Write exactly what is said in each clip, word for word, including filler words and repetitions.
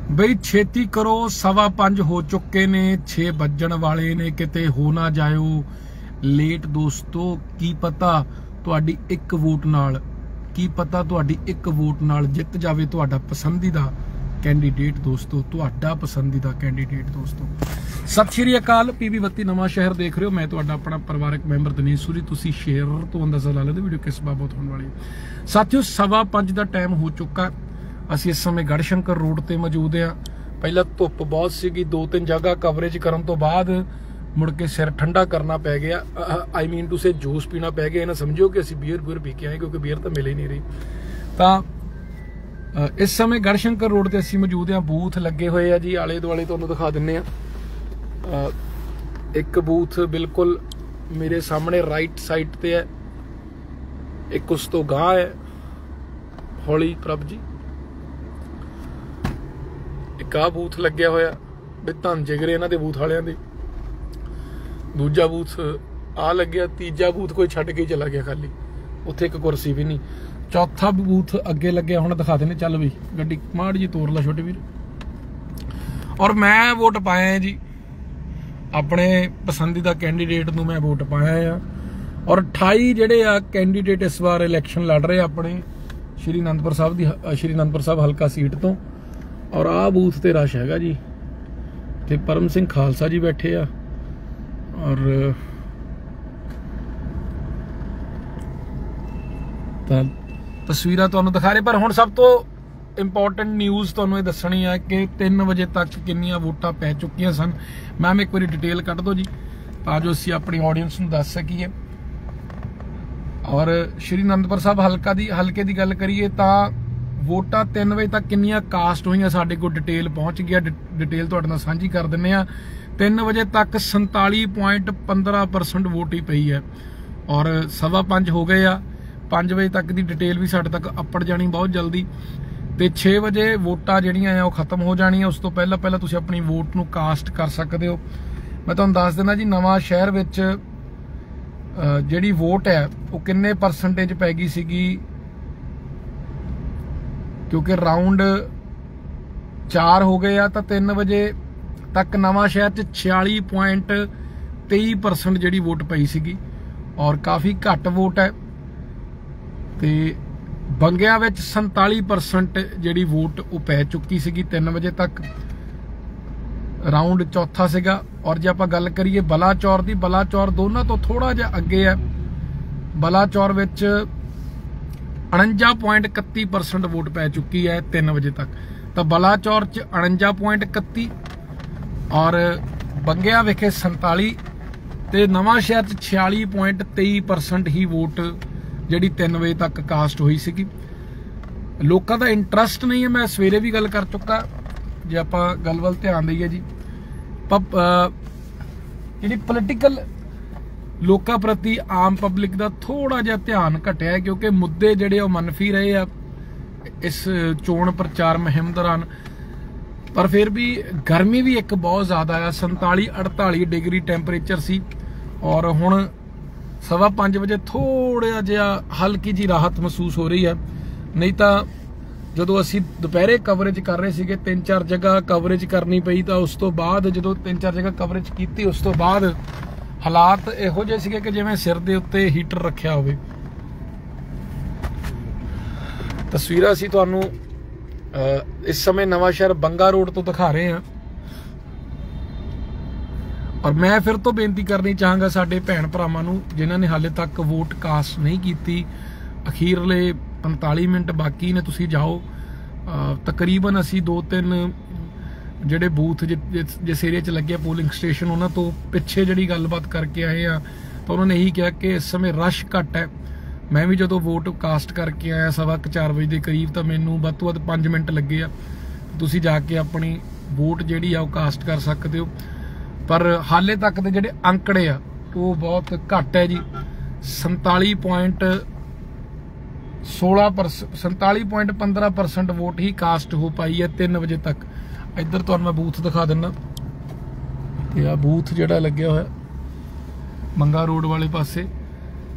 बई छेती करो, सवा पंज हो चुके ने, छे बजण वाले ने, किते हो ना जाओ लेट दोस्तों। की पता तुहाडी एक वोट नाल, की पता तुहाडी एक वोट नाल जित जावे तुहाडा पसंदीदा कैंडीडेट दोस्तों, तुहाडा पसंदीदा कैंडीडेट दोस्तों। सत श्री अकाल, पीबी बत्ती नवां शहर देख रहे हो। मैं तुहाडा अपना परिवारक मैंबर दिनेश सूरी। तुसीं शेयर तो अंदाजा ला लेंदे वीडियो किस बाबत होने वाली है। साथियों सवा पंज का टाइम हो चुका। ਅਸੀਂ इस समय गढ़शंकर रोड ਤੇ मौजूद ਆ। ਪਹਿਲਾਂ ਧੁੱਪ ਬਹੁਤ ਸੀਗੀ, ਦੋ ਤਿੰਨ ਜਗ੍ਹਾ ਕਵਰੇਜ ਕਰਨ ਤੋਂ ਬਾਅਦ ਮੁੜ ਕੇ ਸਿਰ ਠੰਡਾ ਕਰਨਾ ਪੈ ਗਿਆ। ਆਈ ਮੀਨ ਟੂ ਸੇ ਜੂਸ ਪੀਣਾ ਪੈ ਗਿਆ। ਇਹ ਨਾ ਸਮਝਿਓ ਕਿ ਅਸੀਂ ਬੀਅਰ ਬੀਅਰ ਪੀ ਕੇ ਆਏ, ਕਿਉਂਕਿ ਬੀਅਰ ਤਾਂ ਮਿਲ ਹੀ ਨਹੀਂ ਰਹੀ। ਤਾਂ ਇਸ ਸਮੇਂ ਗੜਸ਼ੰਕਰ ਰੋਡ ਤੇ ਅਸੀਂ ਮੌਜੂਦ ਆ। ਬੂਥ ਲੱਗੇ ਹੋਏ ਆ ਜੀ, ਆਲੇ ਦੁਆਲੇ ਤੁਹਾਨੂੰ ਦਿਖਾ ਦਿੰਨੇ ਆ। ਇੱਕ ਬੂਥ ਬਿਲਕੁਲ ਮੇਰੇ ਸਾਹਮਣੇ ਰਾਈਟ ਸਾਈਡ ਤੇ ਹੈ, ਇੱਕ ਉਸ ਤੋਂ ਗਾਂ ਹੈ। ਹੌਲੀ ਪ੍ਰਭ ਜੀ, ਇੱਕ ਆ ਬੂਥ ਲੱਗਿਆ ਹੋਇਆ ਵੀ ਧੰਨ ਜਿਗਰੇ ਇਹਨਾਂ ਦੇ ਬੂਥ ਵਾਲਿਆਂ ਦੇ। ਦੂਜਾ ਬੂਥ ਆ ਲੱਗਿਆ, ਤੀਜਾ ਬੂਥ ਕੋਈ ਛੱਡ ਕੇ ਚਲਾ ਗਿਆ ਖਾਲੀ, ਉੱਥੇ ਇੱਕ ਕੁਰਸੀ ਵੀ ਨਹੀਂ। ਚੌਥਾ ਬੂਥ ਅੱਗੇ ਲੱਗਿਆ, ਹੁਣ ਦਿਖਾ ਦੇਣੇ। ਚੱਲ ਵੀ ਗੱਡੀ ਮਾੜ ਜੀ ਤੋਰ ਲਾ ਛੋਟੇ ਵੀਰ। ਔਰ ਮੈਂ ਵੋਟ ਪਾਇਆ ਜੀ ਆਪਣੇ ਪਸੰਦੀਦਾ ਕੈਂਡੀਡੇਟ ਨੂੰ, ਮੈਂ ਵੋਟ ਪਾਇਆ ਆ। ਔਰ ਅਠਾਈ ਜਿਹੜੇ ਆ ਕੈਂਡੀਡੇਟ ਇਸ ਵਾਰ ਇਲੈਕਸ਼ਨ ਲੜ ਰਹੇ ਆਪਣੇ ਸ਼੍ਰੀ ਅਨੰਦਪੁਰ ਸਾਹਿਬ ਦੀ, ਸ਼੍ਰੀ ਅਨੰਦਪੁਰ ਸਾਹਿਬ ਹਲਕਾ ਸੀਟ ਤੋਂ। ਔਰ ਆਹ ਬੂਥ ਤੇ ਰਸ਼ ਹੈਗਾ ਜੀ, ਤੇ ਪਰਮ ਸਿੰਘ ਖਾਲਸਾ ਜੀ ਬੈਠੇ ਆ। ਔਰ ਤਾਂ ਤਸਵੀਰਾਂ ਤੁਹਾਨੂੰ ਦਿਖਾ ਰਹੇ। ਪਰ ਹੁਣ ਸਭ ਤੋਂ ਇੰਪੋਰਟੈਂਟ ਨਿਊਜ਼ ਤੁਹਾਨੂੰ ਇਹ ਦੱਸਣੀ ਹੈ ਕਿ ਤਿੰਨ ਵਜੇ ਤੱਕ ਕਿੰਨੀਆਂ ਵੋਟਾਂ ਪੈ ਚੁੱਕੀਆਂ ਸਨ। ਮੈਮ ਇੱਕ ਵਾਰੀ ਡਿਟੇਲ ਕੱਢ ਦਿਓ ਜੀ, ਤਾਂ ਜੋ ਅਸੀਂ ਆਪਣੀ ਆਡੀਅנס ਨੂੰ ਦੱਸ ਸਕੀਏ। ਔਰ ਸ਼੍ਰੀ ਅਨੰਦਪੁਰ ਸਾਹਿਬ ਹਲਕਾ ਦੀ ਹਲਕੇ ਦੀ ਗੱਲ ਕਰੀਏ ਤਾਂ ਵੋਟਾਂ ਤਿੰਨ ਵਜੇ ਤੱਕ ਕਿੰਨੀਆਂ ਕਾਸਟ ਹੋਈਆਂ ਸਾਡੇ ਕੋਲ ਡਿਟੇਲ ਪਹੁੰਚ ਗਿਆ। ਡਿਟੇਲ ਤੁਹਾਡੇ ਨਾਲ ਸਾਂਝੀ ਕਰ ਦਿੰਨੇ ਆ। ਤਿੰਨ ਵਜੇ ਤੱਕ ਸੰਤਾਲੀ ਪੁਆਇੰਟ ਪੰਦਰਾਂ ਪਰਸੈਂਟ ਵੋਟ ਹੀ ਪਈ ਹੈ। ਔਰ ਸਵਾ ਪੰਜ ਹੋ ਗਏ ਆ, ਪੰਜ ਵਜੇ ਤੱਕ ਦੀ ਡਿਟੇਲ ਵੀ ਸਾਡੇ ਤੱਕ ਅੱਪੜ ਜਾਣੀ ਬਹੁਤ ਜਲਦੀ। ਤੇ ਛੇ ਵਜੇ ਵੋਟਾਂ ਜਿਹੜੀਆਂ ਆ ਉਹ ਖਤਮ ਹੋ ਜਾਣੀਆਂ। ਉਸ ਤੋਂ ਪਹਿਲਾਂ ਪਹਿਲਾਂ ਤੁਸੀਂ ਆਪਣੀ ਵੋਟ ਨੂੰ ਕਾਸਟ ਕਰ ਸਕਦੇ ਹੋ। ਮੈਂ ਤੁਹਾਨੂੰ ਦੱਸ ਦਿੰਦਾ ਜੀ, ਨਵਾਂ ਸ਼ਹਿਰ ਵਿੱਚ ਜਿਹੜੀ ਵੋਟ ਹੈ ਉਹ ਕਿੰਨੇ ਪਰਸੈਂਟੇਜ ਪੈ ਗਈ ਸੀਗੀ, ਕਿਉਂਕਿ ਰਾਉਂਡ ਚਾਰ ਹੋ ਗਏ ਆ। ਤਾਂ ਤਿੰਨ ਵਜੇ ਤੱਕ ਨਵਾਂ ਸ਼ਹਿਰ 'ਚ ਛਿਆਲੀ ਪੁਆਇੰਟ ਤੇਈ ਪਰਸੈਂਟ ਜਿਹੜੀ ਵੋਟ ਪਈ ਸੀਗੀ, ਔਰ ਕਾਫੀ ਘੱਟ ਵੋਟ ਹੈ। ਤੇ ਬੰਗਿਆਂ ਵਿੱਚ ਸੰਤਾਲੀ ਪਰਸੈਂਟ ਜਿਹੜੀ ਵੋਟ ਉਹ ਪੈ ਚੁੱਕੀ ਸੀਗੀ ਤਿੰਨ ਵਜੇ ਤੱਕ। ਰਾਉਂਡ ਚੌਥਾ ਸੀਗਾ। ਔਰ ਜੇ ਆਪਾਂ ਗੱਲ ਕਰੀਏ ਬਲਾਚੌਰ ਦੀ, ਬਲਾਚੌਰ ਦੋਨਾਂ ਤੋਂ ਥੋੜਾ ਜਿਹਾ ਅੱਗੇ ਹੈ। ਬਲਾਚੌਰ ਵਿੱਚ उनंजा पॉइंट इकती परसेंट वोट पै चुकी है तीन बजे तक। तो बलाचौर च उनंजा पॉइंट इकती और बंगिया विखे संताली, तो नवां शहर च छियाली पॉइंट तेई परसेंट ही वोट जी तीन बजे तक कास्ट हुई सी। लोगों का इंटरस्ट नहीं है, मैं सवेरे भी गल कर चुका। जे आप गल वल ध्यान दईए जी, जी पोलिटिकल लोकां प्रति आम पब्लिक का थोड़ा जिहा ध्यान घटिया है, क्योंकि मुद्दे जिहड़े वो मनफी रहे आ इस चोण प्रचार मुहिम दौरान। पर फिर भी गर्मी भी एक बहुत ज़्यादा है, संताली अड़ताली डिग्री टैंपरेचर सी। और हुण सवा पाँच बजे थोड़ा जिहा हल्की जी राहत महसूस हो रही है। नहीं तो जदों असीं दोपहरे कवरेज कर रहे सीगे, तीन चार जगह कवरेज करनी पई, तो उस तो बाद जदों तीन चार जगह कवरेज की, उस तो बाद हालात इहो जिहे सीगे कि जिवें सिर दे उत्ते हीटर रखिया होवे। तस्वीरां असीं तुहानूं इस समय नवां शहर बंगा रोड तो दिखा रहे हैं। और मैं फिर तो बेनती करनी चाहांगा साडे भैण भरावां नूं जिन्हां ने हाले तक वोट कास्ट नहीं कीती, अखीरले पैंताली मिनट बाकी ने, तुसीं जाओ। तकरीबन असीं दो तीन ਜਿਹੜੇ ਬੂਥ ਜਿਸ ਏਰੀਆ 'ਚ ਲੱਗੇ ਪੋਲਿੰਗ ਸਟੇਸ਼ਨ ਉਹਨਾਂ ਤੋਂ ਪਿੱਛੇ ਜਿਹੜੀ ਗੱਲਬਾਤ ਕਰਕੇ ਆਏ ਆ, ਤਾਂ ਉਹਨਾਂ ਨੇ ਇਹੀ ਕਿਹਾ ਕਿ ਇਸ ਸਮੇਂ ਰਸ਼ ਘੱਟ ਹੈ। ਮੈਂ ਵੀ ਜਦੋਂ ਵੋਟ ਕਾਸਟ ਕਰਕੇ ਆਇਆ ਸਵਾ ਕੁ ਚਾਰ ਵਜੇ ਦੇ ਕਰੀਬ, ਤਾਂ ਮੈਨੂੰ ਵੱਧ ਤੋਂ ਵੱਧ ਪੰਜ ਮਿੰਟ ਲੱਗੇ ਆ। ਤੁਸੀਂ ਜਾ ਕੇ ਆਪਣੀ ਵੋਟ ਜਿਹੜੀ ਆ ਉਹ ਕਾਸਟ ਕਰ ਸਕਦੇ ਹੋ। ਪਰ ਹਾਲੇ ਤੱਕ ਦੇ ਜਿਹੜੇ ਅੰਕੜੇ ਆ ਉਹ ਬਹੁਤ ਘੱਟ ਹੈ ਜੀ। ਸੰਤਾਲੀ ਪੁਆਇੰਟ सोलह परसेंट संताली पॉइंट पंद्रह परसेंट वोट ही कास्ट हो पाई है तीन बजे तक। इधर तो मैं बूथ दिखा दिना, आ बूथ जोड़ा लग्या हुआ मंगा रोड वाले पासे,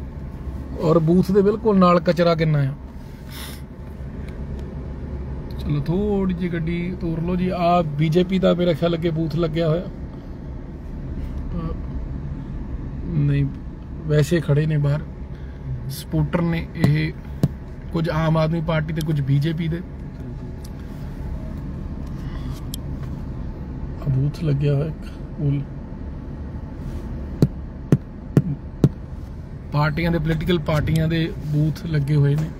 और बूथ के बिल्कुल नाल कचरा किन्ना है। चलो थोड़ी जी गड्डी तोड़ लो जी। आ बीजेपी का मेरा ख्याल अगे बूथ लग्या होया नहीं, वैसे खड़े ने बाहर सपोर्टर ने, ये कुछ आम आदमी पार्टी ते कुछ बीजेपी दे। बूथ लग्या होया पार्टियां दे, पोलिटिकल पार्टियां दे बूथ लगे हुए ने।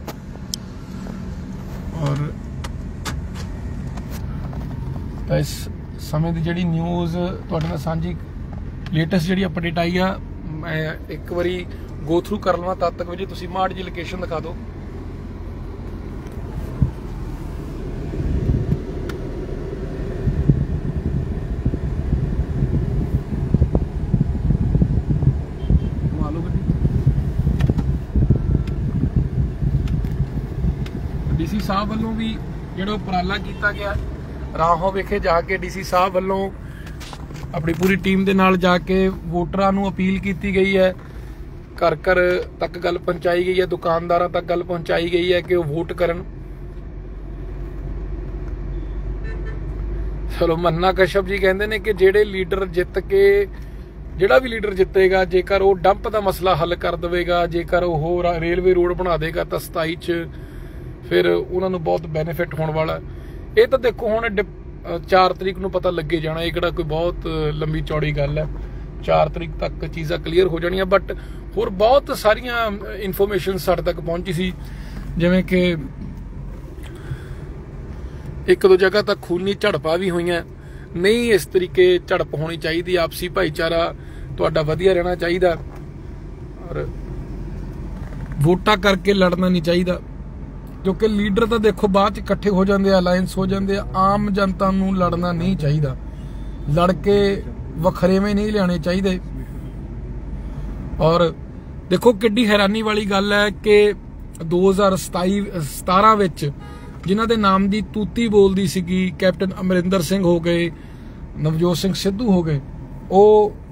और इस समय की जी न्यूज़ तुहाडे नाल सांझी लेटेस्ट जी अपडेट आई आ, मैं एक बारी गो थ्रू कर लवां तद तक जी तुसीं माड़ी जी लोकेशन दिखा दो। डीसी साहब वालों भी जो उपराला किया गया, राहों विखे जाके डीसी साहब वालों अपनी पूरी टीम के नाल जाके वोटरां नूं अपील की गई है, घर घर तक गल पहुंचाई गई है, दुकानदारां तक गल पहुंचाई गई है कि वो वोट करन। चलो मन्ना कश्यप जी कहते हैं कि जेड़े लीडर जित के, ਜਿਹੜਾ भी लीडर जितेगा जेकर वो डंप का मसला हल कर देगा, जेकर वो रेलवे रोड बना देगा तो सताई च फिर उन्होंने बहुत बेनीफिट होने वाला। ये तो देखो हुण चार तरीक नूं पता लगे जाना, ये किहड़ा कोई बहुत लंबी चौड़ी गल है, चार तरीक तक चीज़ां क्लीयर हो जानियां। बट होर बहुत सारियां इनफॉर्मेशन साडे तक पहुंची सी, जिवें कि एक दो जगह तक खूनी झड़पां भी होईयां, नहीं इस तरीके झड़प होनी चाहिए, आपसी भाईचारा तुहाडा वधिया रहना चाहिए और वोटां करके लड़ना नहीं चाहिए, क्योंकि लीडर तो देखो बाद इकट्ठे हो जाते, अलायंस हो जाते, आम जनता नूं लड़ना नहीं चाहिए, लड़के वखरेवें नहीं लियाने चाहिए। और देखो किड्डी हैरानी वाली गल है कि दो हज़ार सताई सतारा विच जिन्हां दे नाम की तूती बोलती सीगी, कैप्टन अमरिंदर सिंह हो गए, नवजोत सिंह सिद्धू हो गए, वो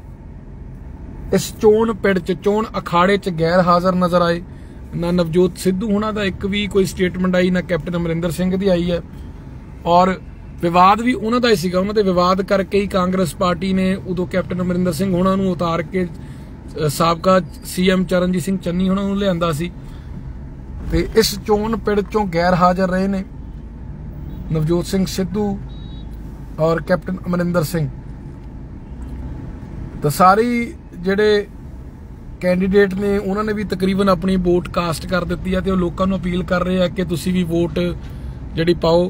इस चोण पिड़ च चोण अखाड़े च गैर हाज़र नज़र आए। ना नवजोत सिद्धू होना दा एक भी कोई स्टेटमेंट आई, ना कैप्टन अमरिंदर सिंह दी आई है। और विवाद भी उन्हों का ही सीगा, उन्होंने विवाद करके ही कांग्रेस पार्टी ने उदों कैप्टन अमरिंदर सिंह होना नूं उतार के साबका सी एम चरणजीत सिंह चन्नी होना नूं लिआंदा सी। ते इस चोण पिड़ चों गैर हाज़र रहे ने नवजोत सिंह सिद्धू और कैप्टन अमरिंदर सिंह। तो सारी जेडे कैंडीडेट ने उन्होंने भी तकरीबन अपनी वोट कास्ट कर दी है, तो लोगों को अपील कर रहे हैं कि तुसी भी वोट जी पाओ।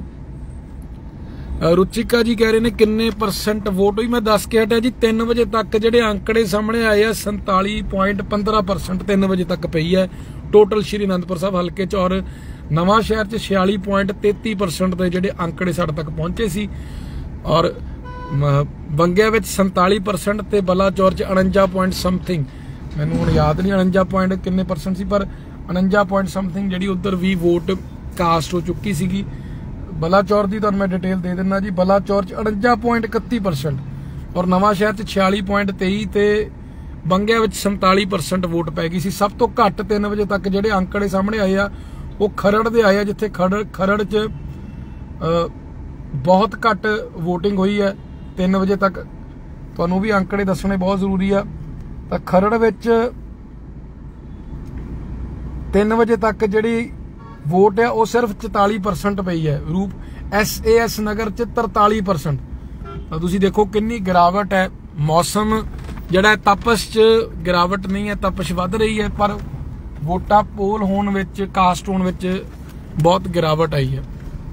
रुचिका जी कह रहे हैं किन्ने परसेंट वोट हुई, मैं दस के हटिया जी तीन बजे तक जेडे आंकड़े सामने आए हैं संताली पॉइंट पंद्रह परसेंट तीन बजे तक पई है टोटल श्री आनंदपुर साहब हल्के च। और नवां शहर च छियाली पॉइंट तेती परसेंट के जेडे आंकड़े साडे तक पहुंचे सी, और बंगिया विच संताली परसेंट ते बलाचौर च उनंजा पॉइंट समथिंग, मैनूं हुण याद नहीं उनंजा पॉइंट किन्ने परसेंट सी, पर उनंजा पॉइंट समथिंग जी उधर भी वोट कास्ट हो चुकी सी। बलाचौर की तुहानूं मैं डिटेल दे दिना जी, बलाचौर च उनंजा पॉइंट इकत्ती परसेंट और नवां शहर च छियाली पॉइंट तेई ते बंगिया विच संताली परसेंट वोट पै गई सी। सब तो घट तीन बजे तक जेडे आंकड़े सामने आए आ वो खरड़ दे आए आ, जिथे खरड़ खरड़ च बहुत घट वोटिंग हुई है तीन बजे तक। तुहानूं भी आंकड़े दसने बहुत जरूरी है। तो खरड़ विच तीन बजे तक जिहड़ी वोट है वो सिर्फ चौताली परसेंट पई है, रूप एस ए एस नगर च तरताली परसेंट। तो तुसीं देखो कितनी गिरावट है, मौसम जिहड़ा तपश च गिरावट नहीं है, तपश वध रही है, पर वोटां पोल होण विच कास्ट होण विच बहुत गिरावट आई है।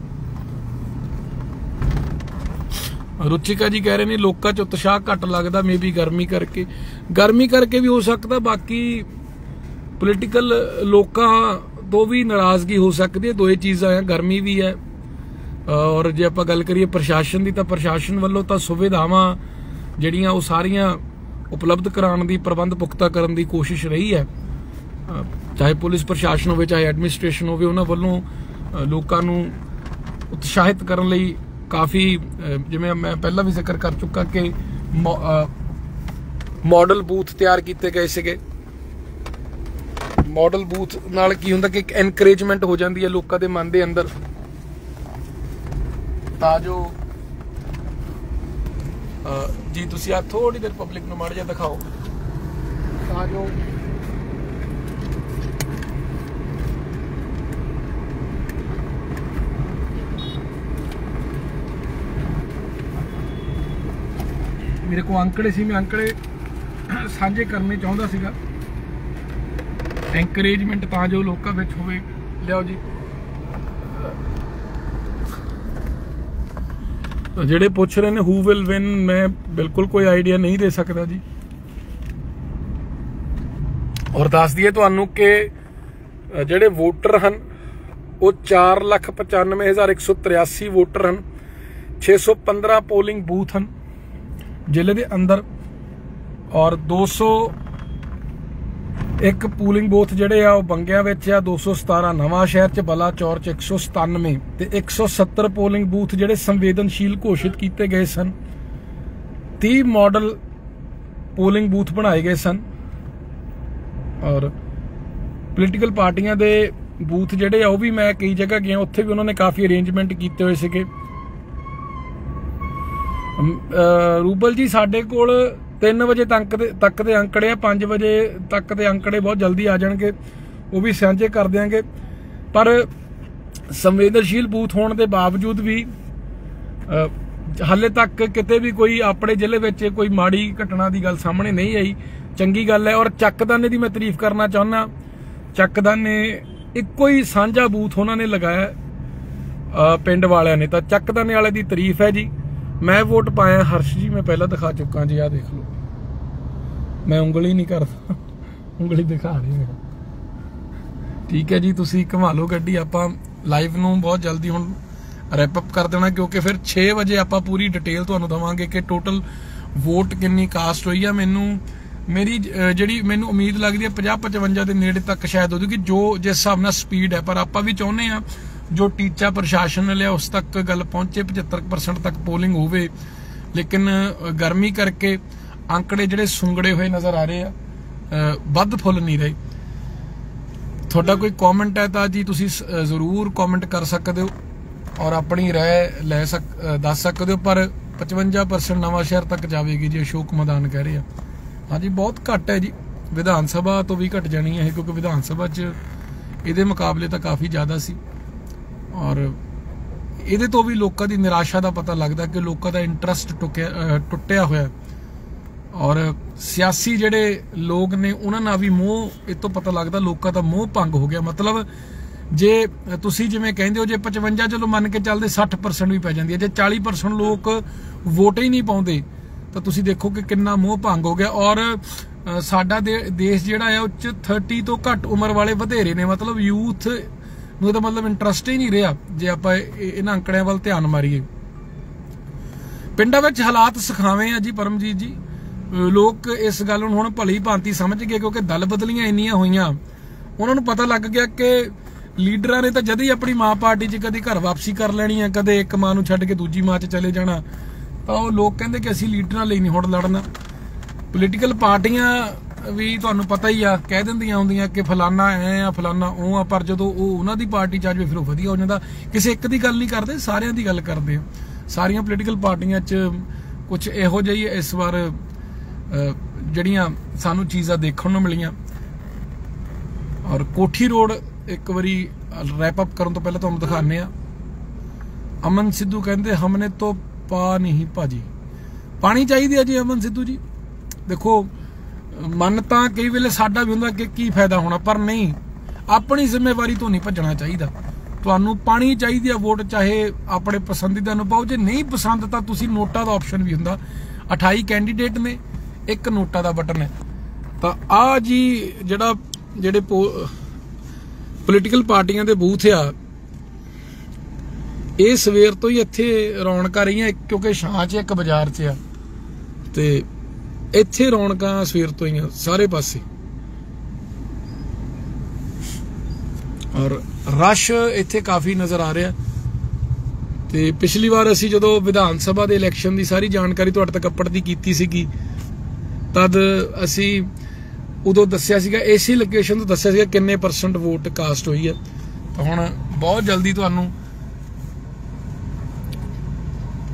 रुचिका जी कह रहे हैं लोगों च उत्साह घट लगता, मे बी गर्मी करके, गर्मी करके भी हो सकता, बाकी पोलिटिकल लोगों तो भी नाराजगी हो सकती है। दो ही चीज़ां है, गर्मी भी है और जे आपां गल करिए प्रशासन की, तो प्रशासन वालों तो सुविधावां जिहड़ियां वो सारियां उपलब्ध कराने की, प्रबंध पुख्ता करने की कोशिश रही है, चाहे पुलिस प्रशासन हो चाहे एडमिनिस्ट्रेशन हो, उन्होंने वालों लोगों नूं उत्साहित करने लई काफ़ी, जिवें मैं पहला भी जिक्र कर चुका कि मॉडल बूथ तैयार किए गए सीगे। मॉडल बूथ नाल की हुंदा कि एक एनकरेजमेंट हो जाती है लोगों के मन के अंदर। ਤਾਂ ਜੋ जी तुसी आ थोड़ी देर पब्लिक नूं माड़ा जिहा दिखाओ तां जो मेरे को अंकड़े सी मैं अंकड़े साझे करने चाहुंदा सीगा एनकरेजमेंट तां जो लोकां विच होवे। लियाओ जी ਜਿਹੜੇ ਪੁੱਛ ਰਹੇ ਨੇ ਹੂ ਵਿਲ ਵਿਨ ਮੈਂ ਬਿਲਕੁਲ ਕੋਈ ਆਈਡੀਆ ਨਹੀਂ ਦੇ ਸਕਦਾ ਜੀ। ਔਰ ਦੱਸ ਦਈਏ ਤੁਹਾਨੂੰ ਕਿ ਜਿਹੜੇ ਵੋਟਰ ਹਨ ਉਹ ਚਾਰ ਲੱਖ ਪਚਾਨਵੇਂ ਹਜ਼ਾਰ ਇੱਕ ਸੌ ਤਰਿਆਸੀ ਵੋਟਰ ਹਨ। ਛੇ ਸੌ ਪੰਦਰਾਂ ਪੋਲਿੰਗ ਬੂਥ ਹਨ ਜ਼ਿਲ੍ਹੇ ਦੇ ਅੰਦਰ ਔਰ ਦੋ ਸੌ ਇੱਕ ਪੋਲਿੰਗ ਬੂਥ ਜਿਹੜੇ ਆ ਉਹ ਬੰਗਿਆਂ ਵਿੱਚ ਆ, ਦੋ ਸੌ ਸਤਾਰਾਂ ਨਵਾਂ ਸ਼ਹਿਰ ਚ, ਬਲਾਚੌਰ ਚ ਇੱਕ ਸੌ ਸਤਾਨਵੇਂ ਤੇ ਇੱਕ ਸੌ ਸੱਤਰ ਪੋਲਿੰਗ ਬੂਥ ਜਿਹੜੇ ਸੰਵੇਦਨਸ਼ੀਲ ਘੋਸ਼ਿਤ ਕੀਤੇ ਗਏ ਸਨ। तीस ਮਾਡਲ ਪੋਲਿੰਗ ਬੂਥ ਬਣਾਏ ਗਏ ਸਨ ਔਰ ਪੋਲੀਟੀਕਲ ਪਾਰਟੀਆਂ ਦੇ ਬੂਥ ਜਿਹੜੇ ਆ ਉਹ ਵੀ ਮੈਂ ਕਈ ਜਗ੍ਹਾ ਗਿਆ, ਉੱਥੇ ਵੀ ਉਹਨਾਂ ਨੇ ਕਾਫੀ ਅਰੇਂਜਮੈਂਟ ਕੀਤੇ ਹੋਏ ਸੀਗੇ। ਰੂਬਲ ਜੀ ਸਾਡੇ ਕੋਲ तीन बजे तक दे तक दे अंकड़े आ, पाँच बजे तक दे अंकड़े बहुत जल्दी आ जाएंगे, वो भी साझे कर देंगे। पर संवेदनशील बूथ होने के बावजूद भी हाले तक किते भी कोई अपने जिले में कोई माड़ी घटना की गल सामने नहीं आई, चंगी गल है। और ਚੱਕਦਾਨੇ की मैं तारीफ करना चाहना, ਚੱਕਦਾਨੇ इको ही साझा बूथ उन्होंने लगाया पिंड वालियां ने, तो ਚੱਕਦਾਨੇ वाले की तारीफ है जी। मैं वोट पाया हर्ष जी, मैं पहला दिखा चुका जी, आ देख लो मैं उंगली नहीं करता, उंगली दिखा रही है। ठीक है जी, तुसी घुमा लो गड्डी, आपां लाइव नूं बहुत जल्दी हुण रैप अप कर देना क्योंकि फिर छे बजे आपां पूरी डिटेल तुहानूं देवांगे कि टोटल वोट किन्नी कास्ट हुई है। मैनूं मेरी जिहड़ी मैनूं उम्मीद लगदी है पचास पचवंजा दे नेड़े तक शायद हो जाएगी, जो जिस हिसाब नाल स्पीड है। पर आपां भी चाहुंदे आ जो टीचा प्रशासन ने लिया उस तक गल पहुंचे, पचहत्तर परसेंट तक पोलिंग होवे। लेकिन गर्मी करके आंकड़े जिहड़े सुंगड़े हुए नज़र आ रहे हैं, वध फुल नहीं रहे। थोड़ा कोई कॉमेंट है तो जी तुसी जरूर कॉमेंट कर सकते हो और अपनी राय लै सक दस सकते हो। पर पचवंजा परसेंट नवां शहर तक जाएगी जी, अशोक मैदान कह रहे हैं। हाँ जी बहुत घट है जी, विधान सभा तो भी घट जानी है क्योंकि विधान सभा च इहदे मुकाबले तो काफ़ी ज़्यादा सी। और ਇਹਦੇ ਤੋਂ ਵੀ ਲੋਕਾਂ ਦੀ ਨਿਰਾਸ਼ਾ ਦਾ ਪਤਾ ਲੱਗਦਾ ਕਿ ਲੋਕਾਂ ਦਾ ਇੰਟਰਸਟ ਟੁੱਟਿਆ ਟੁੱਟਿਆ ਹੋਇਆ ਔਰ ਸਿਆਸੀ ਜਿਹੜੇ ਲੋਕ ਨੇ ਉਹਨਾਂ ਨਾਲ ਵੀ ਮੋਹ, ਇਹ ਤੋਂ ਪਤਾ ਲੱਗਦਾ ਲੋਕਾਂ ਦਾ ਮੋਹ ਭੰਗ ਹੋ ਗਿਆ। ਮਤਲਬ ਜੇ ਤੁਸੀਂ ਜਿਵੇਂ ਕਹਿੰਦੇ ਹੋ ਜੇ ਪਚਵੰਜਾ ਚਲੋ ਮੰਨ ਕੇ ਚੱਲਦੇ ਸੱਠ ਪਰਸੈਂਟ ਵੀ ਪੈ ਜਾਂਦੀ ਹੈ, ਜੇ ਚਾਲੀ ਪਰਸੈਂਟ ਲੋਕ ਵੋਟ ਹੀ ਨਹੀਂ ਪਾਉਂਦੇ ਤਾਂ ਤੁਸੀਂ ਦੇਖੋ ਕਿ ਕਿੰਨਾ ਮੋਹ ਭੰਗ ਹੋ ਗਿਆ। ਔਰ ਸਾਡਾ ਦੇਸ਼ ਜਿਹੜਾ ਆ ਉਹ ਚ तीस ਤੋਂ ਘੱਟ ਉਮਰ ਵਾਲੇ ਵਧੇਰੇ ਨੇ, ਮਤਲਬ ਯੂਥ ਨੂੰ ਤਾਂ ਮਤਲਬ ਇੰਟਰਸਟ ਹੀ ਨਹੀਂ ਰਿਹਾ ਜੇ ਆਪਾਂ ਇਹਨਾਂ ਅੰਕੜਿਆਂ ਵੱਲ ਧਿਆਨ ਮਾਰੀਏ। ਪਿੰਡਾਂ ਵਿੱਚ ਹਾਲਾਤ ਸਿਖਾਵੇਂ ਆ ਜੀ ਪਰਮਜੀਤ ਜੀ, ਲੋਕ ਇਸ ਗੱਲ ਨੂੰ ਹੁਣ ਭਲੀ ਭਾਂਤੀ ਸਮਝ ਗਏ ਕਿਉਂਕਿ ਦਲ ਬਦਲੀਆਂ ਇੰਨੀਆਂ ਹੋਈਆਂ, ਉਹਨਾਂ ਨੂੰ ਪਤਾ ਲੱਗ ਗਿਆ ਕਿ ਲੀਡਰਾਂ ਨੇ ਤਾਂ ਜਦ ਹੀ ਆਪਣੀ ਮਾਂ ਪਾਰਟੀ 'ਚ ਕਦੇ ਘਰ ਵਾਪਸੀ ਕਰ ਲੈਣੀ ਹੈ, ਕਦੇ ਇੱਕ ਮਾਂ ਨੂੰ ਛੱਡ ਕੇ ਦੂਜੀ ਮਾਂ 'ਚ ਚਲੇ ਜਾਣਾ, ਤਾਂ ਉਹ ਲੋਕ ਕਹਿੰਦੇ ਕਿ ਅਸੀਂ ਲੀਡਰਾਂ ਲਈ ਨਹੀਂ ਹੁਣ ਲੜਨਾ। ਪੋਲੀਟੀਕਲ ਪਾਰਟੀਆਂ भी तुहानूं पता ही आ कह दिंदियां हुंदियां कि फलाना ऐ आ फलाना ओ आ, पर जदों ओ उन्हां दी पार्टी च आ जावे फिर ओह वधिया हो जांदा। किसी एक दी गल नहीं करदे, सारियां दी गल करदे आ। सारियां पोलीटिकल पार्टियां च कुछ इहो जिही इस बार जड़ियां सानूं चीज़ां देखण नूं मिलियां। और कोठी रोड एक बारी रैप अप करन तो पहले तुहानूं दिखाने आ। अमन सिद्धू कहंदे हमने तो पा नहीं भाजी, पानी चाहिए जी अमन सिद्धू जी। देखो मन तो कई वेले साडा भी हुंदा कि की फायदा होना, पर नहीं, अपनी जिम्मेवारी तो नहीं भजना चाहिए। तुहानूं पानी चाहिए वोट चाहे अपने पसंदीदा नूं पाओ, जे नहीं पसंद तो तुसीं नोटा का ऑप्शन भी हुंदा। अठाई कैंडीडेट ने, एक नोटा का बटन है। तो आ जी जिहड़ा जिहड़े पोलीटिकल पार्टियां दे बूथ आ ये सवेर तो ही इत्थे रौनकां रहियां क्योंकि छां च एक बाजार च आ ते इत्थे रौनकां सवेर तो ही सारे पासे। और रश इत्थे काफ़ी नज़र आ रहा। तो पिछली बार असी जो विधान सभा के इलैक्शन की सारी जानकारी तुहाडे तक अप्पड़ दी कीती सीगी, तद असी उदों दस्सिया सीगा इसी लोकेशन तो दस्सिया सीगा किन्ने परसेंट वोट कास्ट हुई है। तो हुण बहुत जल्दी तुहानूं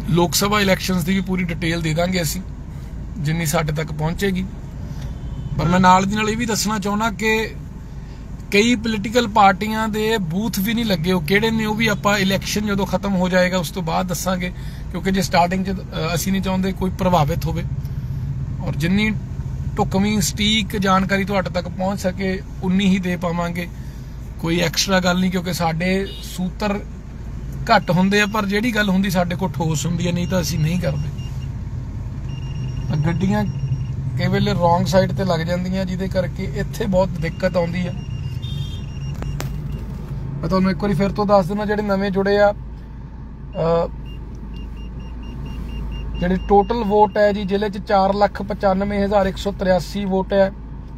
ਲੋਕ ਸਭਾ ਇਲੈਕਸ਼ਨਸ ਦੀ ਵੀ ਪੂਰੀ ਡਿਟੇਲ ਦੇ ਦਾਂਗੇ ਅਸੀਂ ਜਿੰਨੀ ਸਾਡੇ ਤੱਕ ਪਹੁੰਚੇਗੀ। ਪਰ ਮੈਂ ਨਾਲ ਦੀ ਨਾਲ ਇਹ ਵੀ ਦੱਸਣਾ ਚਾਹੁੰਦਾ ਕਿ ਕਈ ਪੋਲੀਟੀਕਲ ਪਾਰਟੀਆਂ ਦੇ ਬੂਥ ਵੀ ਨਹੀਂ ਲੱਗੇ, ਉਹ ਕਿਹੜੇ ਨੇ ਉਹ ਵੀ ਆਪਾਂ ਇਲੈਕਸ਼ਨ ਜਦੋਂ ਖਤਮ ਹੋ ਜਾਏਗਾ ਉਸ ਤੋਂ ਬਾਅਦ ਦੱਸਾਂਗੇ, ਕਿਉਂਕਿ ਜੇ ਸਟਾਰਟਿੰਗ 'ਚ ਅਸੀਂ ਨਹੀਂ ਚਾਹੁੰਦੇ ਕੋਈ ਪ੍ਰਭਾਵਿਤ ਹੋਵੇ। ਔਰ ਜਿੰਨੀ ਢੁਕਵੀਂ ਸਟੀਕ ਜਾਣਕਾਰੀ ਤੁਹਾਡੇ ਤੱਕ ਪਹੁੰਚ ਸਕੇ ਉਨੀ ਹੀ ਦੇ ਪਾਵਾਂਗੇ, ਕੋਈ ਐਕਸਟਰਾ ਗੱਲ ਨਹੀਂ, ਕਿਉਂਕਿ ਸਾਡੇ ਸੂਤਰ ਘੱਟ ਹੁੰਦੇ ਆ ਪਰ ਜਿਹੜੀ ਗੱਲ ਹੁੰਦੀ ਸਾਡੇ ਕੋਲ ਠੋਸ ਹੁੰਦੀ ਹੈ, ਨਹੀਂ ਤਾਂ ਅਸੀਂ ਨਹੀਂ ਕਰਦੇ। ਗੱਡੀਆਂ ਕਈ ਵੇਲੇ ਰੋਂਗ ਸਾਈਡ ਤੇ ਲੱਗ ਜਾਂਦੀਆਂ ਜਿਹਦੇ ਕਰਕੇ ਇੱਥੇ ਬਹੁਤ ਦਿੱਕਤ ਆਉਂਦੀ ਆ। ਮੈਂ ਤੁਹਾਨੂੰ ਇੱਕ ਵਾਰੀ ਫਿਰ ਤੋਂ ਦੱਸ ਦਿੰਦਾ, ਜਿਹੜੇ ਨਵੇਂ ਜੁੜੇ ਆ, ਜਿਹੜੀ ਟੋਟਲ ਵੋਟ ਹੈ ਜੀ ਜ਼ਿਲ੍ਹੇ 'ਚ ਚਾਰ ਲੱਖ ਪਚਾਨਵੇਂ ਹਜ਼ਾਰ ਇੱਕ ਸੌ ਤਰਿਆਸੀ ਵੋਟ ਹੈ,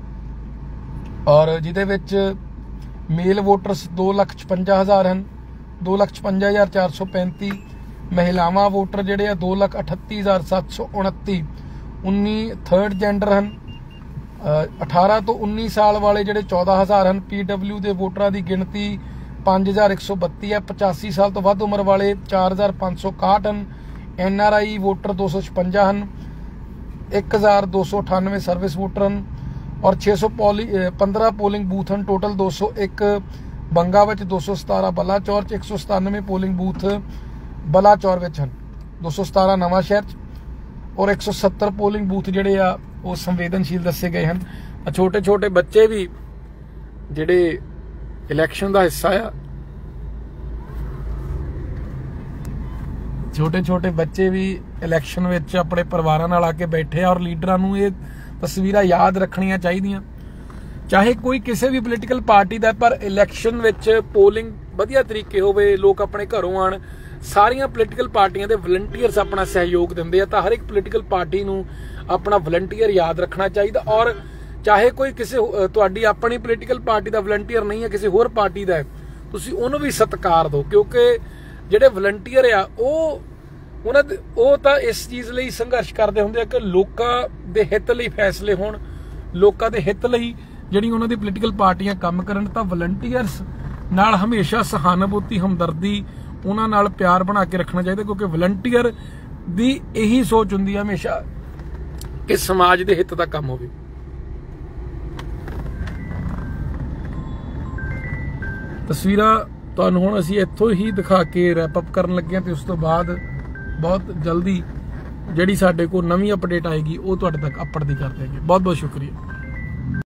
ਔਰ ਜਿਹਦੇ ਵਿੱਚ ਮੇਲ ਵੋਟਰਸ ਦੋ ਲੱਖ ਛਪੰਜਾ ਹਜ਼ਾਰ ਹਨ, ਦੋ ਲੱਖ ਛਪੰਜਾ ਹਜ਼ਾਰ ਚਾਰ ਸੌ ਪੈਂਤੀ। ਮਹਿਲਾਵਾਂ ਵੋਟਰ ਜਿਹੜੇ ਆ ਦੋ ਲੱਖ ਅਠੱਤੀ ਹਜ਼ਾਰ ਸੱਤ ਸੌ ਉਨੱਤੀ। ਉੱਨੀ ਥਰਡ ਜੈਂਡਰ ਹਨ। ਅਠਾਰਾਂ ਤੋਂ ਉੱਨੀ ਸਾਲ ਵਾਲੇ ਜਿਹੜੇ ਚੌਦਾਂ ਹਜ਼ਾਰ ਹਨ। ਪੀ ਡਬਲਿਊ ਦੇ ਵੋਟਰਾਂ ਦੀ ਗਿਣਤੀ ਪੰਜ ਹਜ਼ਾਰ ਇੱਕ ਸੌ ਬੱਤੀ ਹੈ। ਪਚਾਸੀ ਸਾਲ ਤੋਂ ਵੱਧ ਉਮਰ ਵਾਲੇ ਚਾਰ ਹਜ਼ਾਰ ਪੰਜ ਸੌ ਇਕਾਹਠ ਹਨ। ਐਨ ਆਰ ਆਈ ਵੋਟਰ ਦੋ ਸੌ ਛਪੰਜਾ ਹਨ। ਇੱਕ ਹਜ਼ਾਰ ਦੋ ਸੌ ਅਠਾਨਵੇਂ ਸਰਵਿਸ ਵੋਟਰ ਹਨ, ਔਰ ਛੇ ਸੌ ਪੋਲੀ ਪੰਦਰਾਂ ਪੋਲਿੰਗ ਬੂਥ ਹਨ। ਟੋਟਲ ਦੋ ਸੌ ਇੱਕ ਬੰਗਾ ਵਿੱਚ, ਦੋ ਸੌ ਸਤਾਰਾਂ ਬਲਾਚੌਰ 'ਚ, ਇੱਕ ਸੌ ਸਤਾਨਵੇਂ ਪੋਲਿੰਗ ਬੂਥ ਬਲਾਚੌਰ ਵਿੱਚ ਹਨ, ਦੋ ਸੌ ਸਤਾਰਾਂ ਨਵਾਂ ਸ਼ਹਿਰ 'ਚ, ਔਰ ਇੱਕ ਸੌ ਸੱਤਰ ਪੋਲਿੰਗ ਬੂਥ ਜਿਹੜੇ ਆ ਉਹ ਸੰਵੇਦਨਸ਼ੀਲ ਦੱਸੇ ਗਏ ਹਨ। ਛੋਟੇ ਛੋਟੇ ਬੱਚੇ ਵੀ ਜਿਹੜੇ ਇਲੈਕਸ਼ਨ ਦਾ ਹਿੱਸਾ ਆ, ਛੋਟੇ ਛੋਟੇ ਬੱਚੇ ਵੀ ਇਲੈਕਸ਼ਨ ਵਿੱਚ ਆਪਣੇ ਪਰਿਵਾਰਾਂ ਨਾਲ ਆ ਕੇ ਬੈਠੇ ਆ, ਔਰ ਲੀਡਰਾਂ ਨੂੰ ਇਹ ਤਸਵੀਰਾਂ ਯਾਦ ਰੱਖਣੀਆਂ ਚਾਹੀਦੀਆਂ, ਚਾਹੇ ਕੋਈ ਕਿਸੇ ਵੀ ਪੋਲੀਟੀਕਲ ਪਾਰਟੀ ਦਾ, ਪਰ ਇਲੈਕਸ਼ਨ ਵਿੱਚ ਪੋਲਿੰਗ ਵਧੀਆ ਤਰੀਕੇ ਹੋਵੇ, ਲੋਕ ਆਪਣੇ ਘਰੋਂ ਆਣ। ਸਾਰੀਆਂ ਪੋਲੀਟੀਕਲ ਪਾਰਟੀਆਂ ਦੇ ਵਲੰਟੀਅਰਸ ਆਪਣਾ ਸਹਿਯੋਗ ਦਿੰਦੇ ਆ, ਤਾਂ ਹਰ ਇੱਕ ਪੋਲੀਟੀਕਲ ਪਾਰਟੀ ਨੂੰ ਆਪਣਾ ਵਲੰਟੀਅਰ ਯਾਦ ਰੱਖਣਾ ਚਾਹੀਦਾ। ਔਰ ਚਾਹੇ ਕੋਈ ਕਿਸੇ ਤੁਹਾਡੀ ਆਪਣੀ ਪੋਲੀਟੀਕਲ ਪਾਰਟੀ ਦਾ ਵਲੰਟੀਅਰ ਨਹੀਂ ਹੈ, ਕਿਸੇ ਹੋਰ ਪਾਰਟੀ ਦਾ ਹੈ, ਤੁਸੀਂ ਉਹਨੂੰ ਵੀ ਸਤਿਕਾਰ ਦਿਓ, ਕਿਉਂਕਿ ਜਿਹੜੇ ਵਲੰਟੀਅਰ ਆ ਉਹ ਉਹਨਾਂ ਦੇ ਉਹ ਤਾਂ ਇਸ ਚੀਜ਼ ਲਈ ਸੰਘਰਸ਼ ਕਰਦੇ ਹੁੰਦੇ ਆ ਕਿ ਲੋਕਾਂ ਦੇ ਹਿੱਤ ਲਈ ਫੈਸਲੇ ਹੋਣ, ਲੋਕਾਂ ਦੇ ਹਿੱਤ ਲਈ ਜਿਹੜੀ ਉਹਨਾਂ ਦੀ ਪੋਲੀਟੀਕਲ ਪਾਰਟੀਆਂ ਕੰਮ ਕਰਨ। ਤਾਂ ਵਲੰਟੀਅਰਸ ਨਾਲ ਹਮੇਸ਼ਾ ਸਹਾਨੁਭੂਤੀ, ਹਮਦਰਦੀ, ਉਹਨਾਂ ਨਾਲ ਪਿਆਰ ਬਣਾ ਕੇ ਰੱਖਣਾ ਚਾਹੀਦਾ, ਕਿਉਂਕਿ ਵਲੰਟੀਅਰ ਦੀ ਇਹੀ ਸੋਚ ਹੁੰਦੀ ਹੈ ਹਮੇਸ਼ਾ ਕਿ ਸਮਾਜ ਦੇ ਹਿੱਤ ਦਾ ਕੰਮ ਹੋਵੇ। ਤਸਵੀਰਾਂ ਤੁਹਾਨੂੰ ਹੁਣ ਅਸੀਂ ਇੱਥੋਂ ਹੀ ਦਿਖਾ ਕੇ ਰੈਪ ਅਪ ਕਰਨ ਲੱਗੇ ਹਾਂ, ਤੇ ਉਸ ਤੋਂ ਬਾਅਦ ਬਹੁਤ ਜਲਦੀ ਜਿਹੜੀ ਸਾਡੇ ਕੋਲ ਨਵੀਂ ਅਪਡੇਟ ਆਏਗੀ ਉਹ ਤੁਹਾਡੇ ਤੱਕ ਅਪਡੇਟ ਕਰ ਦੇਵਾਂਗੇ। ਬਹੁਤ ਬਹੁਤ ਸ਼ੁਕਰੀਆ।